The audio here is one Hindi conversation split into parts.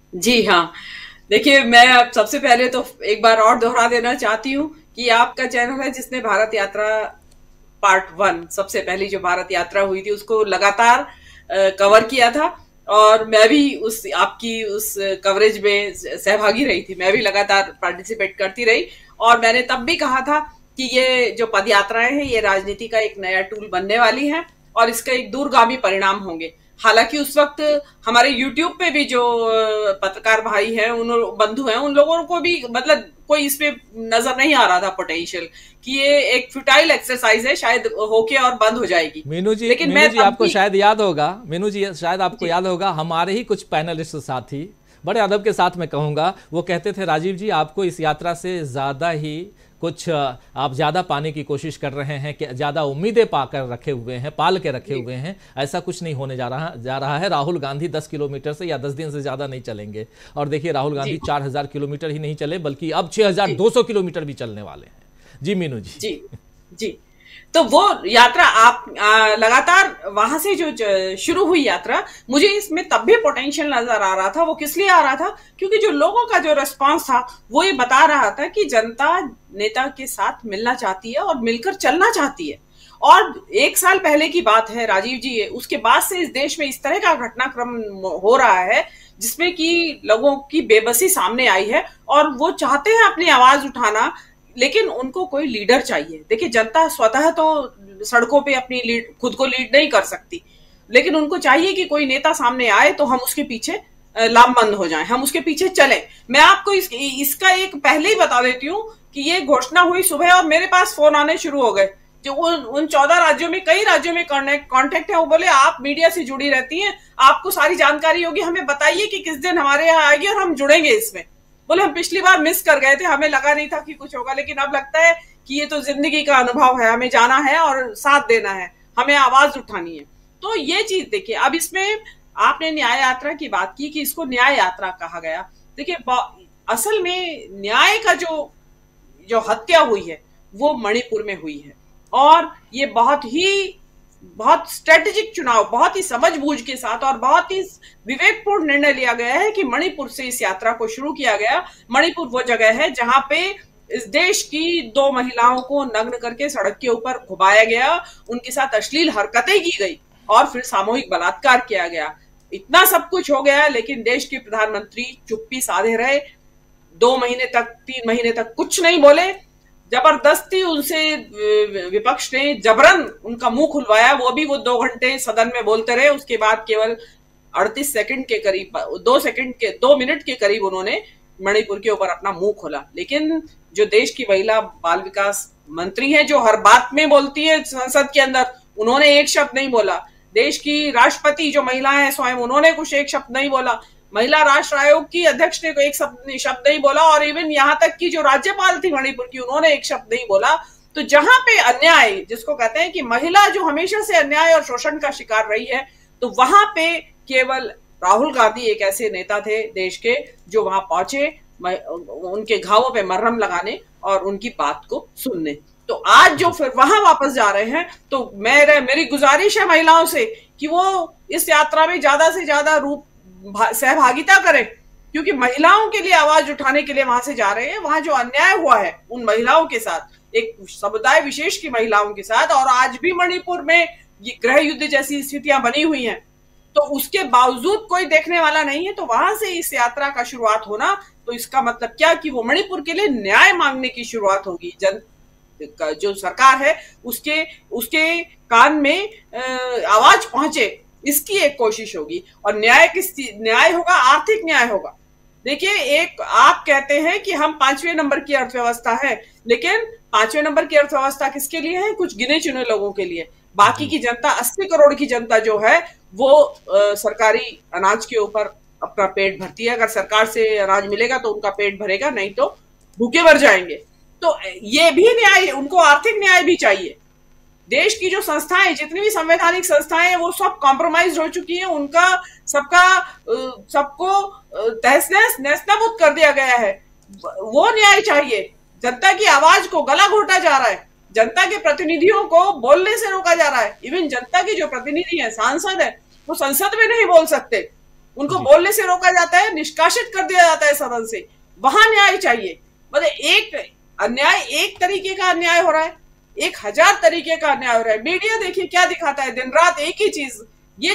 जी हाँ। देखिए, मैं अब सबसे पहले तो एक बार और दोहरा देना चाहती हूँ कि आपका चैनल है जिसने भारत यात्रा पार्ट वन, सबसे पहली जो भारत यात्रा हुई थी उसको लगातार कवर किया था। और मैं भी उस आपकी उस कवरेज में सहभागी रही थी, मैं भी लगातार पार्टिसिपेट करती रही। और मैंने तब भी कहा था कि ये जो पद यात्राएं हैं ये राजनीति का एक नया टूल बनने वाली हैं और इसका एक दूरगामी परिणाम होंगे। हालांकि उस वक्त हमारे यूट्यूब पे भी जो पत्रकार भाई हैं, उन बंधु हैं, उन लोगों को भी मतलब कोई इसमें नजर नहीं आ रहा था पोटेंशियल कि ये एक फ्यूटाइल एक्सरसाइज है, शायद होके और बंद हो जाएगी। लेकिन मीनू मैं जी तब आपको भी शायद याद होगा, मीनू जी शायद आपको जी याद होगा, हमारे ही कुछ पैनलिस्ट साथी बड़े अदब के साथ मैं कहूँगा, वो कहते थे राजीव जी आपको इस यात्रा से ज़्यादा ही कुछ आप ज़्यादा पाने की कोशिश कर रहे हैं, कि ज़्यादा उम्मीदें पाकर रखे हुए हैं, पाल के रखे जी हुए हैं। ऐसा कुछ नहीं होने जा रहा है। राहुल गांधी 10 किलोमीटर से या 10 दिन से ज़्यादा नहीं चलेंगे। और देखिए राहुल गांधी जी 4000 किलोमीटर ही नहीं चले बल्कि अब जी 6200 किलोमीटर भी चलने वाले हैं। जी मीनू जी। जी जी। तो वो यात्रा आप लगातार वहां से जो शुरू हुई यात्रा, मुझे इसमें तब भी पोटेंशियल नजर आ रहा था। वो किस लिए आ रहा था? क्योंकि जो लोगों का जो रिस्पांस था वो ये बता रहा था कि जनता नेता के साथ मिलना चाहती है और मिलकर चलना चाहती है। और एक साल पहले की बात है राजीव जी, उसके बाद से इस देश में इस तरह का घटनाक्रम हो रहा है जिसमें कि लोगों की बेबसी सामने आई है और वो चाहते हैं अपनी आवाज उठाना, लेकिन उनको कोई लीडर चाहिए। देखिए, जनता स्वतः तो सड़कों पे अपनी लीड खुद को लीड नहीं कर सकती, लेकिन उनको चाहिए कि कोई नेता सामने आए तो हम उसके पीछे लामबंद हो जाएं, हम उसके पीछे चलें। मैं आपको इसका एक पहले ही बता देती हूँ कि ये घोषणा हुई सुबह और मेरे पास फोन आने शुरू हो गए। जो उन 14 राज्यों में, कई राज्यों में कांटेक्ट है, वो बोले आप मीडिया से जुड़ी रहती हैं, आपको सारी जानकारी होगी, हमें बताइए कि किस दिन हमारे यहाँ आएगी और हम जुड़ेंगे इसमें। बोले हम पिछली बार मिस कर गए थे, हमें लगा नहीं था कि कुछ होगा, लेकिन अब लगता है कि ये तो जिंदगी का अनुभव है, हमें जाना है और साथ देना है, हमें आवाज उठानी है। तो ये चीज देखिए, अब इसमें आपने न्याय यात्रा की बात की कि इसको न्याय यात्रा कहा गया। देखिए, असल में न्याय का जो जो हत्या हुई है वो मणिपुर में हुई है। और ये बहुत स्ट्रेटेजिक चुनाव, बहुत ही समझबूझ के साथ और बहुत ही विवेकपूर्ण निर्णय लिया गया है कि मणिपुर से इस यात्रा को शुरू किया गया। मणिपुर वो जगह है जहां पे इस देश की दो महिलाओं को नग्न करके सड़क के ऊपर घुमाया गया, उनके साथ अश्लील हरकतें की गई और फिर सामूहिक बलात्कार किया गया। इतना सब कुछ हो गया, लेकिन देश के प्रधानमंत्री चुप्पी साधे रहे। 2 महीने तक, 3 महीने तक कुछ नहीं बोले। जबरदस्ती उनसे विपक्ष ने जबरन उनका मुंह खुलवाया, वो भी वो 2 घंटे सदन में बोलते रहे। उसके बाद केवल 38 सेकंड के करीब, 2 मिनट के करीब उन्होंने मणिपुर के ऊपर अपना मुंह खोला। लेकिन जो देश की महिला बाल विकास मंत्री है, जो हर बात में बोलती है संसद के अंदर, उन्होंने एक शब्द नहीं बोला। देश की राष्ट्रपति जो महिला है स्वयं, उन्होंने कुछ एक शब्द नहीं बोला। महिला राष्ट्र आयोग की अध्यक्ष ने एक शब्द नहीं बोला। और इवन यहां तक कि जो राज्यपाल थी मणिपुर की, उन्होंने एक शब्द नहीं बोला। तो जहां पे अन्याय, जिसको कहते हैं कि महिला जो हमेशा से अन्याय और शोषण का शिकार रही है, तो वहां पे केवल राहुल गांधी एक ऐसे नेता थे देश के जो वहां पहुंचे उनके घावों पे मरहम लगाने और उनकी बात को सुनने। तो आज जो फिर वहां वापस जा रहे हैं, तो मेरी गुजारिश है महिलाओं से कि वो इस यात्रा में ज्यादा से ज्यादा सहभागिता करें, क्योंकि महिलाओं के लिए आवाज उठाने के लिए वहां से जा रहे हैं। वहां जो अन्याय हुआ है उन महिलाओं के साथ, एक समुदाय विशेष की महिलाओं के साथ, और आज भी मणिपुर में ये गृह युद्ध जैसी स्थितियां बनी हुई हैं, तो उसके बावजूद कोई देखने वाला नहीं है। तो वहां से इस यात्रा का शुरुआत होना, तो इसका मतलब क्या कि वो मणिपुर के लिए न्याय मांगने की शुरुआत होगी। जो सरकार है उसके उसके कान में आवाज पहुंचे, इसकी एक कोशिश होगी। और न्याय होगा, आर्थिक न्याय होगा। देखिए, एक आप कहते हैं कि हम 5वें नंबर की अर्थव्यवस्था है, लेकिन 5वें नंबर की अर्थव्यवस्था किसके लिए है? कुछ गिने चुने लोगों के लिए। बाकी की जनता, 80 करोड़ की जनता जो है, वो सरकारी अनाज के ऊपर अपना पेट भरती है। अगर सरकार से अनाज मिलेगा तो उनका पेट भरेगा, नहीं तो भूखे मर जाएंगे। तो ये भी न्याय, उनको आर्थिक न्याय भी चाहिए। देश की जो संस्थाएं, जितनी भी संवैधानिक संस्थाएं हैं, वो सब कॉम्प्रोमाइज हो चुकी हैं। उनका सबको तहस नहस नेस्तनाबूद कर दिया गया है। वो न्याय चाहिए। जनता की आवाज को गला घोटा जा रहा है, जनता के प्रतिनिधियों को बोलने से रोका जा रहा है। इवन जनता के जो प्रतिनिधि हैं, सांसद है, वो संसद में नहीं बोल सकते। उनको बोलने से रोका जाता है, निष्कासित कर दिया जाता है सदन से। वहां न्याय चाहिए। मतलब एक अन्याय, एक तरीके का अन्याय हो रहा है, 1000 तरीके का अन्याय हो रहा है। मीडिया देखिए क्या दिखाता है, दिन रात एक ही चीज। ये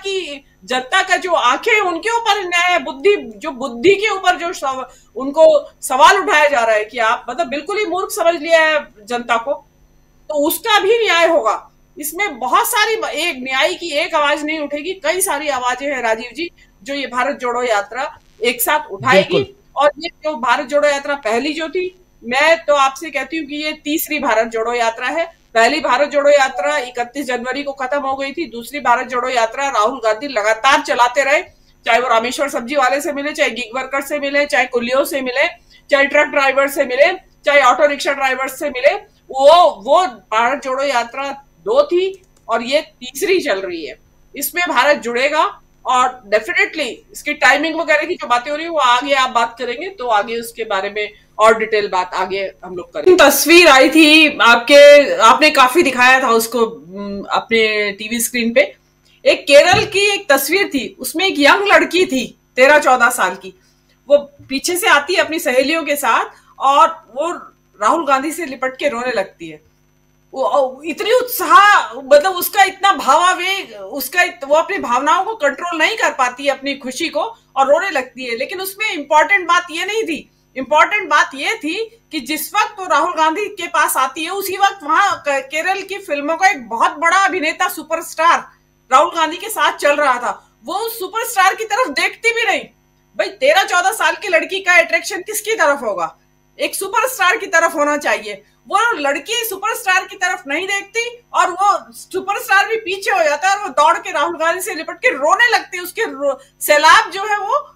जनता का जो आंखें उनके ऊपर अन्याय है, बुद्धि के ऊपर जो उनको सवाल उठाया जा रहा है कि आप मतलब बिल्कुल ही मूर्ख समझ लिया है जनता को, तो उसका भी न्याय होगा। इसमें बहुत सारी, एक न्याय की एक आवाज नहीं उठेगी, कई सारी आवाजें हैं राजीव जी जो ये भारत जोड़ो यात्रा एक साथ उठाएगी। और ये जो भारत जोड़ो यात्रा पहली जो थी, मैं तो आपसे कहती हूँ कि ये तीसरी भारत जोड़ो यात्रा है। पहली भारत जोड़ो यात्रा 31 जनवरी को खत्म हो गई थी। दूसरी भारत जोड़ो यात्रा राहुल गांधी लगातार चलाते रहे, चाहे वो रामेश्वर सब्जी वाले से मिले, चाहे गिग वर्कर से मिले, चाहे कुलियों से मिले, चाहे ट्रक ड्राइवर से मिले, चाहे ऑटो रिक्शा ड्राइवर से मिले। वो भारत जोड़ो यात्रा 2 थी और ये तीसरी चल रही है। इसमें भारत जुड़ेगा और डेफिनेटली इसकी टाइमिंग वगैरह की जो बातें हो रही है वो आगे आप बात करेंगे, तो आगे उसके बारे में और डिटेल बात आगे हम लोग करेंगे। तस्वीर आई थी आपने काफी दिखाया था उसको अपने टीवी स्क्रीन पे। एक केरल की एक तस्वीर थी, उसमें एक यंग लड़की थी 13-14 साल की। वो पीछे से आती है अपनी सहेलियों के साथ और वो राहुल गांधी से लिपट के रोने लगती है। वो इतनी उत्साह, मतलब उसका इतना भावावेग, वो अपनी भावनाओं को कंट्रोल नहीं कर पाती है, अपनी खुशी को, और रोने लगती है। लेकिन उसमें इंपॉर्टेंट बात ये नहीं थी। इंपॉर्टेंट बात ये थी कि जिस वक्त वो राहुल गांधी के पास आती है, उसी वक्त वहां केरल की फिल्मों का एक बहुत बड़ा अभिनेता, सुपरस्टार राहुल गांधी के साथ चल रहा था। वो उस सुपरस्टार की तरफ देखती भी नहीं। भाई 13-14 साल की लड़की का अट्रैक्शन किसकी तरफ होगा? एक सुपरस्टार की तरफ होना चाहिए। वो लड़की सुपरस्टार की तरफ नहीं देखती और वो सुपरस्टार भी पीछे हो जाता है और वो दौड़ के राहुल गांधी से लिपट के रोने लगती है। उसके सैलाब जो है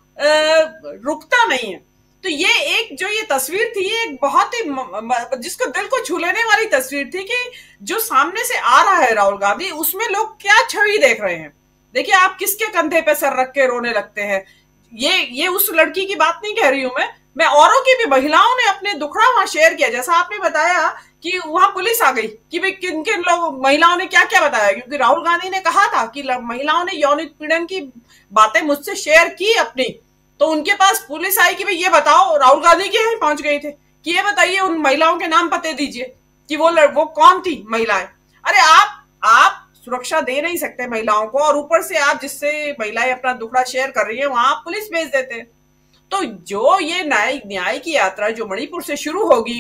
वो रुकता नहीं है। तो ये तस्वीर थी, एक बहुत ही जिसको दिल को छू लेने वाली तस्वीर थी कि जो सामने से आ रहा है राहुल गांधी, उसमें लोग क्या छवि देख रहे हैं। देखिए आप किसके कंधे पे सर रख के रोने लगते हैं। ये उस लड़की की बात नहीं कह रही हूं मैं औरों की भी, महिलाओं ने अपने दुखड़ा वहां शेयर किया। जैसा आपने बताया कि वहां पुलिस आ गई कि भाई किन किन लोग, महिलाओं ने क्या क्या बताया, क्योंकि राहुल गांधी ने कहा था कि महिलाओं ने यौन उत्पीड़न की बातें मुझसे शेयर की अपनी, तो उनके पास पुलिस आई कि भाई ये बताओ, राहुल गांधी के यहाँ पहुंच गए थे कि ये बताइए उन महिलाओं के नाम पते दीजिए कि वो कौन थी महिलाएं। अरे आप सुरक्षा दे नहीं सकते महिलाओं को, और ऊपर से आप जिससे महिलाएं अपना दुखड़ा शेयर कर रही है वहां आप पुलिस भेज देते हैं। तो जो ये न्याय की यात्रा जो मणिपुर से शुरू होगी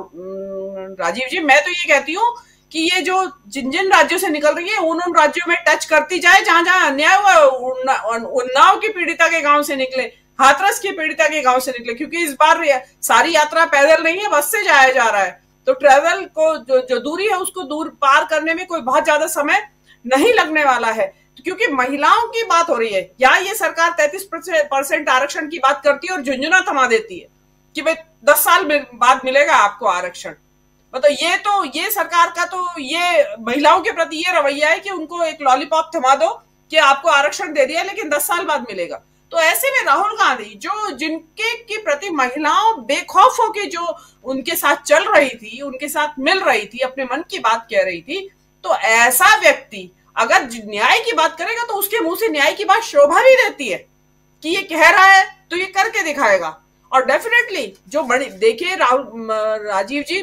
राजीव जी, मैं तो ये कहती हूँ कि ये जो जिन राज्यों से निकल रही है उन राज्यों में टच करती जाए जहां जहां अन्याय हुआ। उन्नाव की पीड़िता के गांव से निकले, हाथरस की पीड़िता के गांव से निकले, क्योंकि इस बार सारी यात्रा पैदल नहीं है, बस से जाया जा रहा है। तो ट्रेवल को जो दूरी है उसको दूर पार करने में कोई बहुत ज्यादा समय नहीं लगने वाला है, क्योंकि महिलाओं की बात हो रही है। यहाँ ये सरकार 33% आरक्षण की बात करती है और झुंझुना थमा देती है कि भाई 10 साल बाद मिलेगा आपको आरक्षण। मतलब ये सरकार का तो ये महिलाओं के प्रति ये रवैया है कि उनको एक लॉलीपॉप थमा दो कि आपको आरक्षण दे दिया लेकिन 10 साल बाद मिलेगा। तो ऐसे में राहुल गांधी जो जिनके के प्रति महिलाओं बेखौफ होके जो उनके साथ चल रही थी, उनके साथ मिल रही थी, अपने मन की बात कह रही थी, तो ऐसा व्यक्ति अगर न्याय की बात करेगा तो उसके मुंह से न्याय की बात शोभा भी देती है कि ये कह रहा है तो ये करके दिखाएगा। और डेफिनेटली जो देखिए राजीव जी,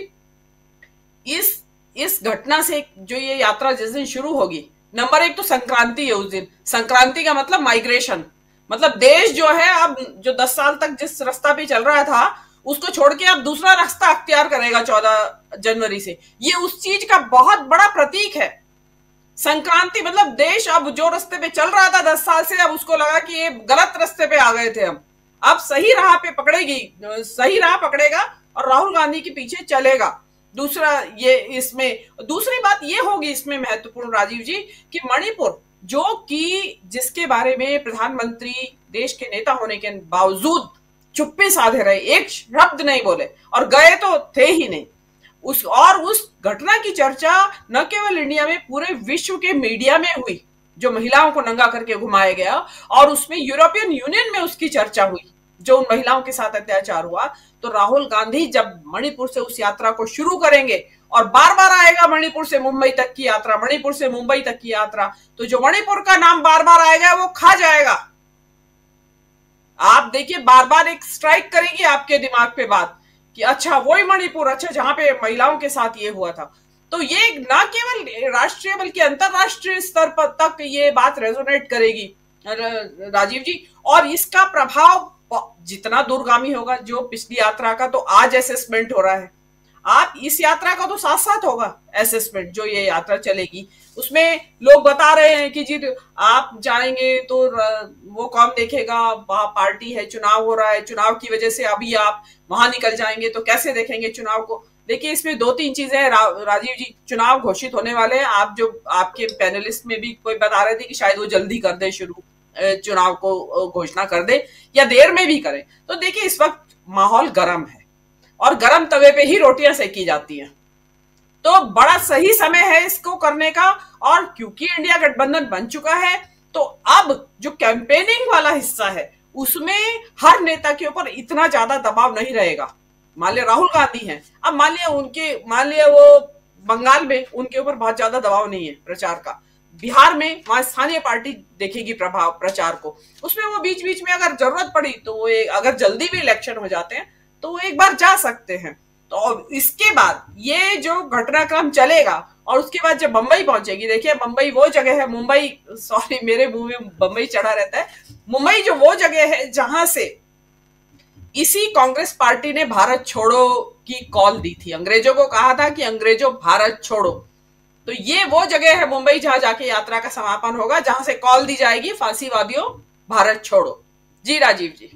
इस घटना से जो ये यात्रा जिस दिन शुरू होगी, नंबर 1 तो संक्रांति है उस दिन। संक्रांति का मतलब माइग्रेशन, मतलब देश जो है अब जो 10 साल तक जिस रास्ता पे चल रहा था उसको छोड़ के अब दूसरा रास्ता अख्तियार करेगा 14 जनवरी से। ये उस चीज का बहुत बड़ा प्रतीक है। संक्रांति मतलब देश अब जो रास्ते पे चल रहा था 10 साल से, अब उसको लगा कि ये गलत रास्ते पे आ गए थे, हम अब सही राह पे सही राह पकड़ेगा और राहुल गांधी के पीछे चलेगा। दूसरी बात ये होगी इसमें महत्वपूर्ण राजीव जी कि मणिपुर जिसके बारे में प्रधानमंत्री देश के नेता होने के बावजूद चुप्पी साधे रहे, एक शब्द नहीं बोले और गए तो थे ही नहीं। उस घटना की चर्चा न केवल इंडिया में, पूरे विश्व के मीडिया में हुई, जो महिलाओं को नंगा करके घुमाया गया, और उसमें यूरोपियन यूनियन में उसकी चर्चा हुई जो उन महिलाओं के साथ अत्याचार हुआ। तो राहुल गांधी जब मणिपुर से उस यात्रा को शुरू करेंगे और बार बार आएगा मणिपुर से मुंबई तक की यात्रा, मणिपुर से मुंबई तक की यात्रा, तो जो मणिपुर का नाम बार बार आएगा वो खा जाएगा। आप देखिए बार बार एक स्ट्राइक करेगी आपके दिमाग पे बात कि अच्छा वही मणिपुर, अच्छा जहां पे महिलाओं के साथ ये हुआ था। तो ये न केवल राष्ट्रीय बल्कि अंतरराष्ट्रीय स्तर पर तक ये बात रेजोनेट करेगी राजीव जी। और इसका प्रभाव जितना दूरगामी होगा, जो पिछली यात्रा का तो आज असेसमेंट हो रहा है, आप इस यात्रा का तो साथ साथ होगा असेसमेंट, जो ये यात्रा चलेगी उसमें लोग बता रहे हैं कि जी आप जाएंगे तो वो कौन देखेगा, वहां पार्टी है, चुनाव हो रहा है, चुनाव की वजह से अभी आप वहां निकल जाएंगे तो कैसे देखेंगे चुनाव को। देखिए इसमें दो तीन चीजें हैं राजीव जी। चुनाव घोषित होने वाले हैं, आप जो आपके पैनलिस्ट में भी कोई बता रहे थे कि शायद वो जल्दी कर दे शुरू, चुनाव को घोषणा कर दे या देर में भी करें। तो देखिए इस वक्त माहौल गर्म है और गर्म तवे पे ही रोटियां सेकी जाती हैं, तो बड़ा सही समय है इसको करने का। और क्योंकि इंडिया गठबंधन बन चुका है तो अब जो कैंपेनिंग वाला हिस्सा है उसमें हर नेता के ऊपर इतना ज्यादा दबाव नहीं रहेगा। मान लिया राहुल गांधी हैं, अब मान लिया वो बंगाल में उनके ऊपर बहुत ज्यादा दबाव नहीं है प्रचार का, बिहार में वहां स्थानीय पार्टी देखेगी प्रभाव प्रचार को, उसमें वो बीच बीच में अगर जरूरत पड़ी तो वो अगर जल्दी भी इलेक्शन हो जाते हैं तो वो एक बार जा सकते हैं। तो इसके बाद ये जो घटनाक्रम चलेगा और उसके बाद जब मुंबई पहुंचेगी, देखिए मुंबई वो जगह है, मुंबई सॉरी मेरे मुंह में मुंबई चढ़ा रहता है, मुंबई जो वो जगह है जहां से इसी कांग्रेस पार्टी ने भारत छोड़ो की कॉल दी थी, अंग्रेजों को कहा था कि अंग्रेजों भारत छोड़ो। तो ये वो जगह है मुंबई जहां जाके यात्रा का समापन होगा, जहां से कॉल दी जाएगी फांसीवादियों भारत छोड़ो। जी राजीव जी।